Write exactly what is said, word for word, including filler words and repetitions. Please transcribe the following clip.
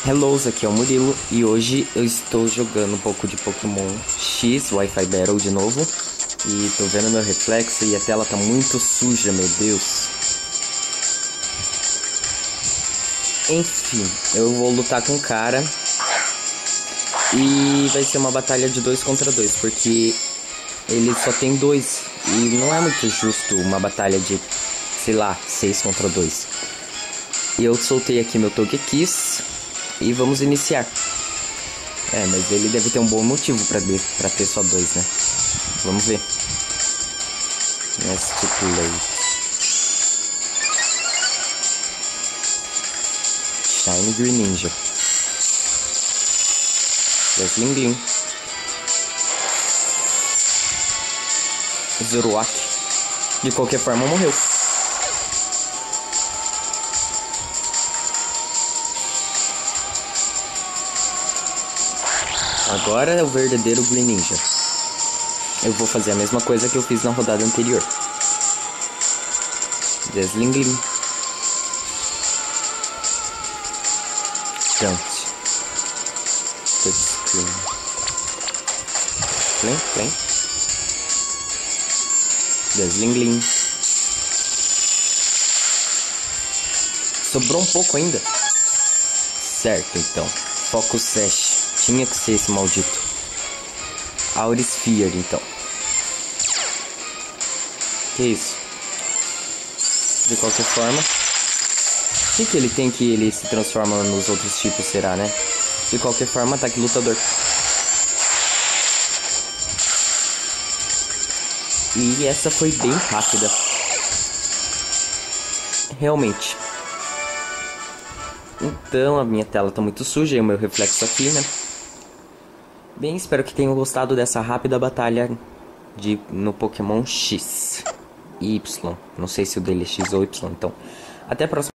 Hello, aqui é o Murilo e hoje eu estou jogando um pouco de Pokémon X, Wi-Fi Battle de novo. E tô vendo meu reflexo e a tela tá muito suja, meu Deus. Enfim, eu vou lutar com o cara. E vai ser uma batalha de dois contra dois, porque ele só tem dois. E não é muito justo uma batalha de, sei lá, seis contra dois. E eu soltei aqui meu Togekiss. E vamos iniciar. É, mas ele deve ter um bom motivo pra, de, pra ter só dois, né? Vamos ver. Stipulate. Shiny Greninja. Zerling. Zoroark. De qualquer forma, morreu. Agora é o verdadeiro Greninja. Eu vou fazer a mesma coisa que eu fiz na rodada anterior. Deslingling. Jump. Touchscreen. Plim, plim. Deslingling. Sobrou um pouco ainda. Certo, então. Focus Sash. Tinha que ser esse maldito. Aurisphere, então. Que isso? De qualquer forma. O que, que ele tem que ele se transforma nos outros tipos, será, né? De qualquer forma, ataque lutador. E essa foi bem rápida. Realmente. Então, a minha tela tá muito suja e o meu reflexo aqui, né? Bem, espero que tenham gostado dessa rápida batalha de, no Pokémon X e Y. Não sei se o dele é X ou Y, então. Até a próxima.